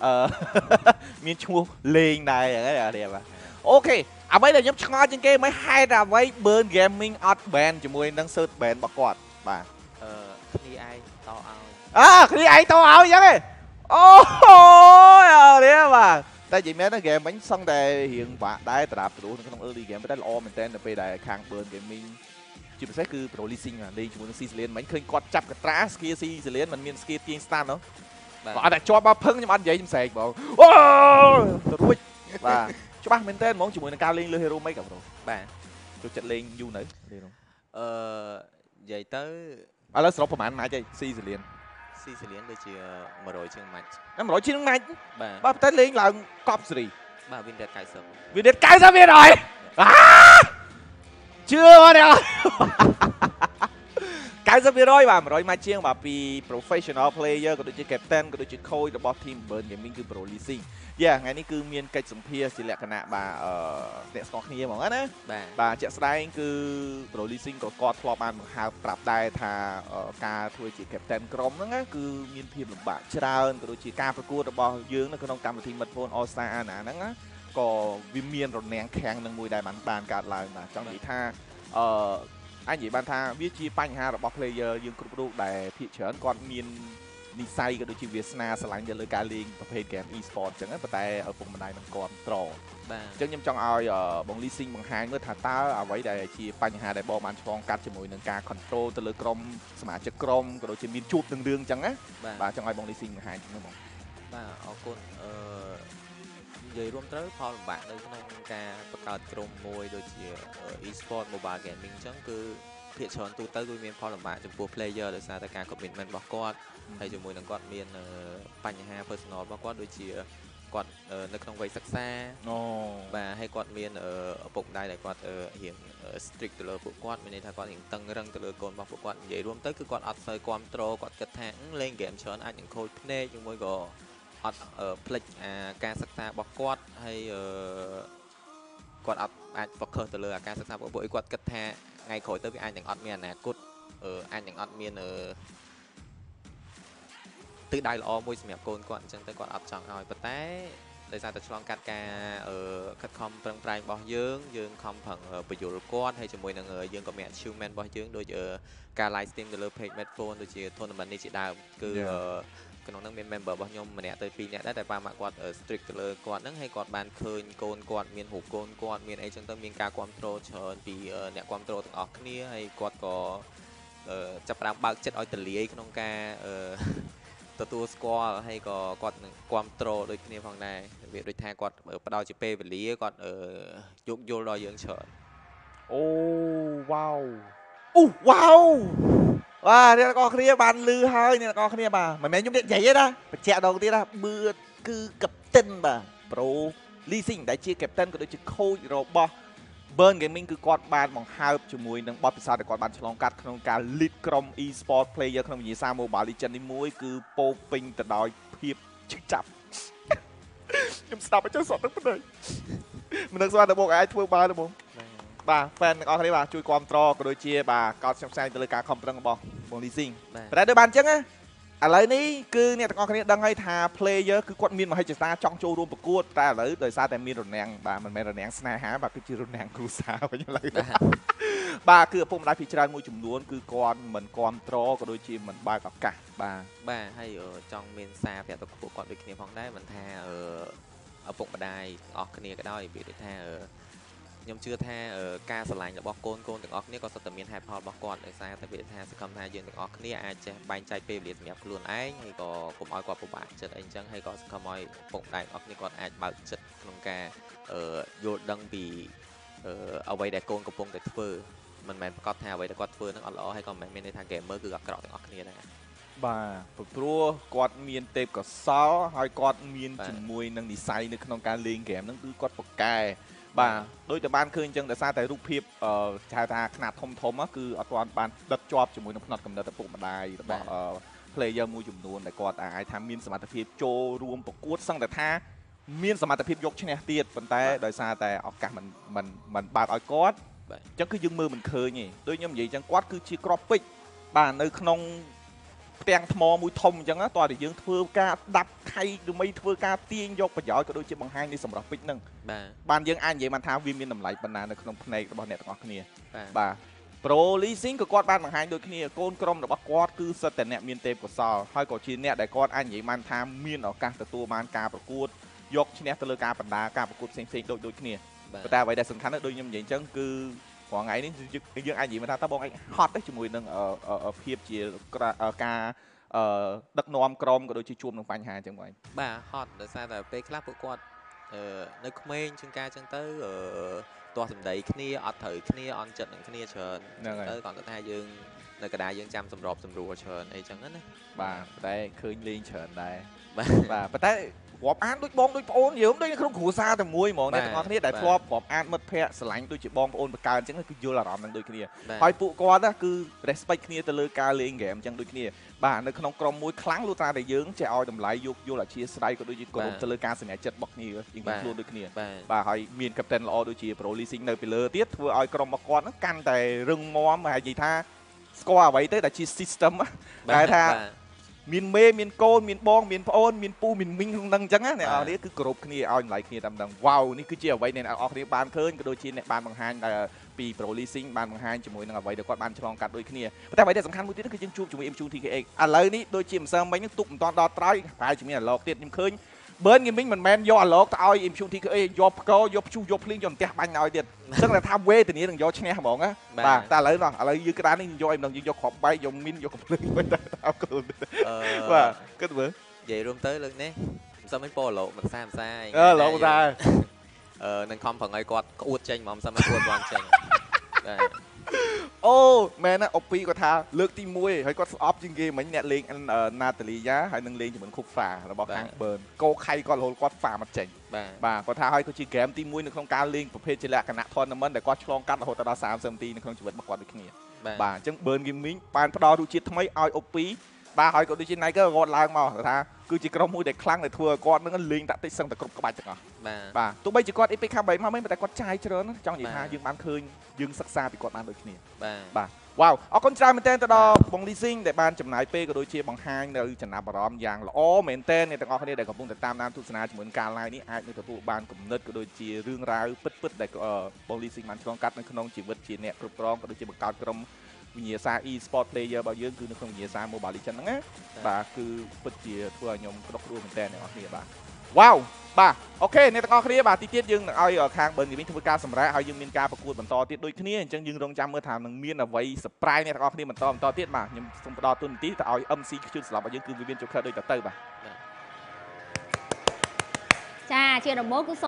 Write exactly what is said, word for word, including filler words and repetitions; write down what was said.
miên chua lên này cái đẹp à ok à mấy là nhóm cho trên kia mấy hai là mấy bên gaming out band cho mùi nâng sơ band bọc quạt bà ờ đi ai to ao à cái ai to áo vậy này ôi đấy mà tại vì mấy nó game bánh sân đề hiện bạn đái tập đủ nó không early game cái lo mình tên là về đại khang bên gaming chỉ phải cứ pro leasing à đi chúng nó xì liền mấy khơi quạt chắp cái trash kia xì liền mình miên skill tiên stand đó có đại cho ba phưng nhưng mà anh vậy chúng sài bảo ô tôi và cho ba mình tên món chúng mình cao lên lên hero mấy cả rồi bạn cho trận lên du nữa ờ vậy tới à lớp số của mãi chơi xì liền xì liền đây chỉ mở rồi chương mạnh nó mở chiến mạnh bà ba tới lên là cop gì bà viên đẹp cài sớm viên đẹp cài ra viên rồi à chưa đâu cái ra viên rồi mà rồi mà chiêng mà vì professional player có đôi chỉ captain có đôi chỉ coachរបស់ team เบิร์น gaming គឺ pro leasing យ៉ាថ្ងៃនេះគឺមានកិច្ចសម្ភារជាលក្ខណៈបាទអឺអ្នកស្គាល់គ្នាហ្មងណាបាទបាទជាក់ស្ដែងគឺ pro leasing ក៏គាត់ធ្លាប់បានបង្ហើបប្រាប់ដែរថាការធ្វើជា captain ក្រុមហ្នឹងណាគឺមានភាពលំបាកច្រើនក៏ដូចជាការប្រកួតរបស់យើងនៅក្នុងកម្មវិធី Midphone All Star អាណាហ្នឹងណាក៏វាមានរនាំងខាំងនឹងមួយដែលបានបានកើតឡើងបាទចង់និយាយថាអឺអញនិយាយបានថាវាជាបញ្ហារបស់ player យើងគ្រប់រូបដែលភាគច្រើនគាត់មាននិស័យក៏ដូចជាវាសនាស្រឡាញ់ទៅលើការលេងប្រភេទ game e-sport អញ្ចឹងប៉ុន្តែឪពុកម្ដាយមិនគ្រប់ត្របាទអញ្ចឹងខ្ញុំចង់ឲ្យបង leasing បង្ហាញមើលថាតើអ្វីដែលជាបញ្ហាដែលបងបានឆ្លងកាត់ជាមួយនឹងការ control ទៅលើក្រុមសមាជិកក្រុមក៏ដូចជាមានជួបនឹងរឿងអញ្ចឹងណាបាទចង់ឲ្យបង leasing បង្ហាញមើលបងបាទអរគុណអឺនិយាយរួមត្រូវផលលំបាកនៅក្នុងការបង្កើតក្រុមមួយដូចជា e-sport mobile gaming អញ្ចឹងគឺភាគច្រើនទូទៅគឺមានផលលំបាកចំពោះ player ដោយសារតែការ commitment របស់គាត់ហើយជាមួយនឹងគាត់មានបញ្ហា personal របស់គាត់ដូចជាគាត់នៅក្នុងវ័យសិក្សាអូបាទហើយគាត់មានឪពុកម្ដាយដែលគាត់រៀង strict ទៅលើពួកគាត់មានន័យថាគាត់រៀងតឹងរឹងទៅលើកូនរបស់ពួកគាត់និយាយរួមទៅគឺគាត់អត់សូវគ្រប់គ្រងគាត់គិតថាលេង game ច្រើនអាចនឹងខូចភ្នែកជាមួយក៏អត់ផ្លិចអាការសិក្សារបស់គាត់ហើយគាត់អត់អាច focus ទៅលើអាការសិក្សារបស់ពួកគាត់គិតថាថ្ងៃក្រោយទៅវាអាចនឹងអត់មានអនាគតអាចនឹងអត់មានទិសដៅល្អមួយសម្រាប់កូនគាត់អញ្ចឹងទៅគាត់អត់ចង់ឲ្យប៉ុន្តែដោយសារតែឆ្លងកាត់ការខិតខំប្រឹងប្រែងរបស់យើងយើងខំប្រឹងបញ្យល់គាត់ហើយជាមួយនឹងយើងក៏មាន achievement របស់យើងដូចការ live stream ទៅលើ page Midphone ដូចជា tournament នេះជាដើមគឺក្នុងនោះមាន member របស់ខ្ញុំម្នាក់ទៅពីរនាក់ដែរតែប៉ាម៉ាក់គាត់ strict ទៅលើគាត់ហ្នឹងហើយគាត់បានឃើញកូនគាត់មានរូបកូនគាត់មានអីចឹងទៅមានការគ្រប់គ្រងច្រើនពីអ្នកគ្រប់គ្រងទាំងអស់គ្នាហើយគាត់ក៏ចាប់ផ្ដើមបើកចិត្តឲ្យទលាយក្នុងការទទួលស្គាល់ហើយក៏គាត់នឹងគ្រប់គ្រងដូចគ្នាផងដែរវាដូចថាគាត់ផ្ដល់ជាពេលវេលាគាត់យោគយល់ដល់យើងច្រើនអូវ៉ាវអូវ៉ាវបាទអ្នកទាំងអស់គ្នាបានលឺហើយអ្នកទាំងអស់គ្នាបាទមិនមែនខ្ញុំនិយាយទេណាបញ្ជាក់ដល់ទៀតណាបឿគឺ captain បាទ pro leasing ដែលជា captain ក៏ដូចជា coach របស់ Burn Gaming គឺគាត់បានបង្ហើបជាមួយនឹងបទពិសោធន៍ដែលគាត់បានឆ្លងកាត់ក្នុងការ lead ក្រុម e-sport player ក្នុងវិញ្ញាសា Mobile Legends នេះមួយគឺពោពេញទៅដោយភាពឈឺចាប់ខ្ញុំស្ដាប់អញ្ចឹងសក់ទឹកភ្នែកមិននឹកស្មានតែបងអាចធ្វើបានទេបងបាទ fan ទាំងអស់គ្នាបាទជួយគាំទ្រក៏ដូចជាបាទកោតផ្សព្វផ្សាយទៅលើការខំប្រឹងរបស់បង leasing តែដូចបានអញ្ចឹងណាឥឡូវនេះគឺអ្នកទាំងអស់គ្នាដឹងហើយថា player គឺគាត់មានមហិច្ឆតាចង់ចូលរួមប្រកួតតែឥឡូវដោយសារតែមានរនាំងបាទមិនមែនរនាំងស្នេហាបាទគឺជារនាំងគ្រួសារវិញឥឡូវបាទគឺឪពុកម្ដាយភាគច្រើនមួយចំនួនគឺគាត់មិនគ្រប់គ្រងក៏ដូចជាមិនបើកឱកាសបាទបាទហើយចង់មានសារប្រាប់ទៅពួកគាត់ដូចគ្នាផងដែរមិនថាឪពុកម្ដាយទាំងអស់គ្នាក៏ដោយនិយាយថាខ្ញុំជឿថាការឆ្លាញ់របស់កូនកូនទាំងអស់គ្នាក៏សុទ្ធតែមានហេតុផលរបស់គាត់ដោយសារតែវាថាសកម្មថាយើងទាំងអស់គ្នាអាចចេះបែងចែកពេលវេលាសម្រាប់ខ្លួនឯងហើយក៏កុំឲ្យគាត់ពិបាកចិត្តអីអញ្ចឹងហើយក៏សកម្មឲ្យពុកម្ដាយទាំងអស់គ្នាគាត់អាចបើកចិត្តក្នុងការយល់ដឹងពីអ្វីដែលកូនកំពុងតែធ្វើមិនមែនប្រកាសថាអ្វីដែលគាត់ធ្វើនឹងអត់ល្អហើយក៏មិនមែនមានន័យថា gamer គឺអាក្រក់ទាំងអស់គ្នាដែរបាទព្រោះគាត់មានទេពកោសល្យហើយគាត់មានជាមួយនឹងនិស័យនៅក្នុងការលេង game ហ្នឹងគឺគាត់ប្រកែបាទដូចតែបានឃើញអញ្ចឹងដោយសារតែរូបភាពអឺហៅថាຂະຫນាតធំធំគឺអត់ទាន់បានដិតជាប់ជាមួយនឹងផ្នត់កំណត់ឪពុកម្ដាយរបស់ player មួយចំនួនដែលគាត់អាចថាមានសមត្ថភាពចូលរួមប្រកួតសឹងតែថាមានសមត្ថភាពយកឈ្នះទៀតប៉ុន្តែដោយសារតែឱកាសមិនមិនមិនបើកឲ្យគាត់អញ្ចឹងគឺយើងមើលមិនឃើញទេដូចខ្ញុំនិយាយអញ្ចឹងគាត់គឺជាក្របពេជ្របាទនៅក្នុងផ្ទាំងថ្មមួយធំអញ្ចឹងតោះតែយើងធ្វើការដាប់ខៃឬមិនធ្វើការទាញយកប្រយោជន៍ក៏ដូចជាបង្ហាញនៃសម្រាប់ពេជ្រហ្នឹងបានយើងអាចនិយាយបានថាវាមានតម្លៃប៉ុណ្ណានៅក្នុងផ្នែករបស់អ្នកទាំងអស់គ្នាបាទ Pro Leasing ក៏គាត់បានបង្ហាញដូចគ្នាកូនក្រុមរបស់គាត់គឺសិតតែអ្នកមានទេពកោសល្យហើយក៏ជាអ្នកដែលគាត់អាចនិយាយបានថាមានឱកាសទទួលបានការប្រកួតយកឈ្នះទៅលើការបណ្ដាការប្រកួតផ្សេងៗដូចដូចគ្នាប៉ុន្តែអ្វីដែលសំខាន់ណាស់ដូចខ្ញុំនិយាយអញ្ចឹងគឺព្រោះថ្ងៃនេះយើងអាចនិយាយថាតើបងឯងហត់ទេជាមួយនឹងភាពជាការដឹកនាំក្រុមក៏ដូចជាជួបនឹងបញ្ហាអញ្ចឹងបងបាទហត់ដោយសារតែពេលខ្លះពួកគាត់នៅក្មេងជាងការអញ្ចឹងទៅទាស់សម្ដីគ្នាអត់ត្រូវគ្នាអន់ចិត្តនឹងគ្នាច្រើនទៅគាត់ថាយើងនៅកណ្ដាលយើងចាំសម្របសម្រួលច្រើនអីចឹងណាបាទតែឃើញលេងច្រើនដែរបាទប៉ុន្តែរាប់អានដូចបងដូចប្អូនយើងដូចក្នុងគ្រួសារតែមួយហ្មងអ្នកទាំងអស់គ្នាដែលធ្លាប់រាប់អានមិត្តភ័ក្តិស្រឡាញ់ដូចជាបងប្អូនបង្កើនអញ្ចឹងគឺយល់អារម្មណ៍នឹងដូចគ្នាហើយពួកគាត់ណាគឺ respect គ្នាទៅលើការលេងហ្គេមអញ្ចឹងដូចគ្នាបាទនៅក្នុងក្រុមមួយខ្លាំងលុះត្រាតែយើងចេះឲ្យតម្លៃយកយល់អធិស្ឋានក៏ដូចជាគោរពទៅលើការសម្រេចចិត្តរបស់គ្នាយើងខ្លួនដូចគ្នាបាទហើយមាន captain ល្អដូចជា Pro Leasing នៅពីលើទៀតធ្វើឲ្យក្រុមរបស់គាត់ហ្នឹងកាន់តែរឹងមាំហើយនិយាយថាស្គាល់អ្វីទៅដែលជា system តែថាមានមេមានកូនមានបងមានប្អូនមានពូមានមីងក្នុងហ្នឹងអញ្ចឹងណាអ្នកនរនេះគឺគោរពគ្នាឲ្យតម្លៃគ្នាតាមហ្នឹងវ៉ាវនេះគឺជាអ្វីដែលអ្នកនរគ្នាបានឃើញក៏ដូចជាអ្នកបានបង្ហាញពី Pro Leasing បានបង្ហាញជាមួយនឹងអ្វីដែលគាត់បានឆ្លងកាត់ដូចគ្នាប៉ុន្តែអ្វីដែលសំខាន់មួយទៀតគឺយើងជួបជាមួយ M two ធី K X ឥឡូវនេះដូចជាម្សិលមិញទុកមិនតាន់ដល់ត្រៃប្រហែលជាមានអាឡុកទៀតខ្ញុំឃើញBurn Gaming មិនមែនយកអាឡុកទៅឲ្យ M two ធី K X យកផ្កោយកព្យុះយកភ្លៀងយកផ្ទះបាញ់ឲ្យទៀតអញ្ចឹងតែថាវេទនានឹងយកឈ្នះហ្មងណាបាទតែឥឡូវនោះឥឡូវយើងក្តារនេះយកឯម្ដងយើងយកគ្រាប់បែកយកមីនយកកំភ្លើងវិញតែតាមខ្លួនបាទគិតមើលនិយាយរួមទៅលើកនេះមិនសមមិនពោអាឡុកមិនសាមិនសាអឺឡុកសាអឺនឹងខំប្រឹងឲ្យគាត់ក្អួតចេញហ្មងមិនសមមិនក្អួតបានចេញបាទអូមែនណាអូពីគាត់ថាលើកទីមួយហើយគាត់ស្អប់ជាងគេមិញអ្នកលេងណាតាលីយ៉ាហើយនឹងលេងជាមួយគុកហ្វារបស់ខាង Burn កោខៃគាត់រហូតគាត់ហ្វាមកចេញបាទគាត់ថាហើយក៏ជាហ្គេមទីមួយនៅក្នុងការលេងប្រភេទជាលក្ខណៈ tournament ដែលគាត់ឆ្លងកាត់រហូតដល់សាមសិបនាទីនៅក្នុងជីវិតរបស់គាត់ដូចគ្នាបាទអញ្ចឹង Burn Gaming បានផ្ដល់រសជាតិថ្មីឲ្យអូពីបាទហើយក៏ដូចជា Niger គាត់ឡើងមកថាគឺជាក្រុមមួយដែលខ្លាំងដែលធ្វើឲ្យគាត់នឹងលេងតាក់ទិចសឹងតែគ្រប់ក្បាច់ទាំងអស់បាទទោះបីជាគាត់ Epic Cup បីមកមិនតែគាត់ចាយច្រើនចង់និយាយថាយើងបានឃើញយើងសិក្សាពីគាត់បានដូចគ្នាបាទវ៉ាវអរគុណច្រើនមែនទែនទៅដល់បង Leasing ដែលបានចំណាយពេលក៏ដូចជាបង្ហាញនៅចំណាប់អារម្មណ៍យ៉ាងល្អមែនទែនអ្នកទាំងអស់គ្នាដែលកំពុងតែតាមដានទស្សនាជាមួយនឹងការ live នេះអាចនឹងទទួលបានគំនិតក៏ដូចជារឿងរ៉ាវពិតៗដែលបង Leasing បានឆ្លងកាត់នៅក្នុងជីវិតជាអ្នកគ្រប់គ្រងក៏ដូចជាបង្កើតក្រុមវិញ្ញាសា e-sport player របស់យើងគឺនៅក្នុងវិញ្ញាសា Mobile Legends ហ្នឹងណាបាទគឺពិតជាធ្វើឲ្យខ្ញុំក្តុកក្តួលមែនតើអ្នកនរគ្នាបាទវ៉ាវបាទអូខេអ្នកទាំងអស់គ្នាបាទទីទៀតយើងនឹងឲ្យខាង Burn Gaming ធ្វើការសម្រាប់ហើយយើងមានការប្រកួតបន្តទៀតដូចគ្នាអញ្ចឹងយើងរងចាំមើលថានឹងមានអ្វី surprise អ្នកទាំងអស់គ្នាបន្តបន្តទៀតបាទខ្ញុំសូមផ្ដល់ទូនាទីទៅឲ្យ M C ខ្ជិលស្លាប់របស់យើងគឺ Vivian Joker ដូចតទៅបាទចាជាដំបូងគឺ